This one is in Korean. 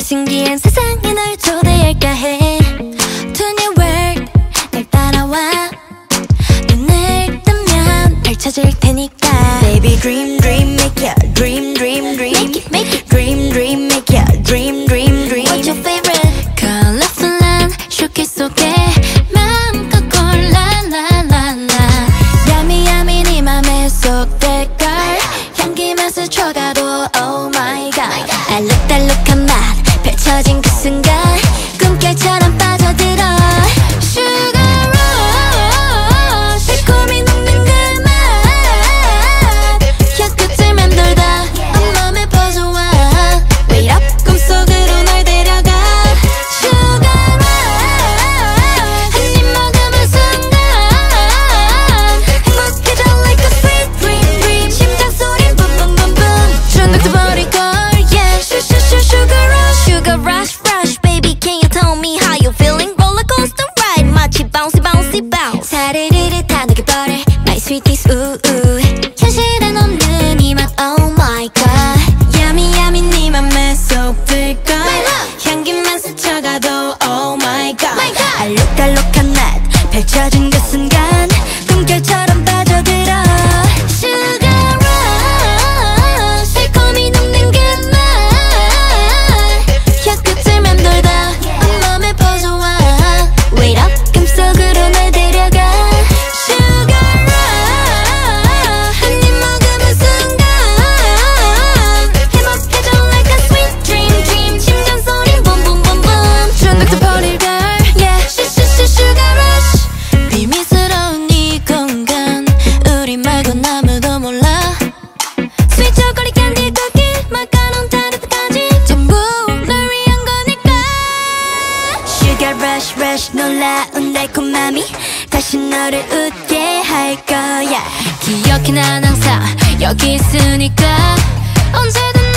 신기한 세상에 널 초대할까 해. To new world 날 따라와. 눈을 뜨면 펼쳐질 테니까. Baby dream dream make ya dream dream dream. Make it dream dream make ya dream dream dream. What's your favorite? colorful한 쇼케이스 속에 마음껏 골라 라라라. Yummy yummy 네 맘에 쏙될걸. 향기 맛을 쳐가도 oh my god. 알록달록한 맛 펼쳐진 그 순간 꿈결처럼 빠져들어. Sugar rush 달콤히 녹는 그 맛. 혀끝을 맴돌다 온몸에 퍼져와. Wait up 꿈속으로 널 데려가. Sugar rush 한 입 먹으면 순간 행복해져 like a sweet dream dream. 심장 소린 boom boom boom boom. 중독돼 버릴걸 yeah. Sugar rush sugar rush rush. Baby can you tell me how you feeling? roller coaster ride 마치 bouncy bouncy bounce. 사르르르 다 녹여버려 my sweeties ooh ooh. 현실엔 없는 이 맛 oh my god. Yummy yummy 네 맘에 쏙들걸. 향기만 스쳐가도 oh my god. 알록달록한 맛 펼쳐진 그 순간 꿈결처럼 빠져들어. Sugar rush 달콤히 녹는 그 맛. 혀끝을 맴돌다 온몸에 퍼져와. Wait up 꿈속으로 날 데려가. Sugar rush 한 입 먹으면 순간 행복해져 like a sweet dream dream. 심장 소린 boom boom boom boom. 중독돼 버릴걸 yeah. Sugar rush. 비밀스러운 이 공간 우리 말고 아무도 몰라. 스윗 초콜릿 캔디 쿠키 마카롱 타르트까지 전부 널 위한 거니까. Sugar rush rush 놀라운 달콤함이 다시 너를 웃게 할 거야. 기억해 난 항상 여기 있으니까 언제든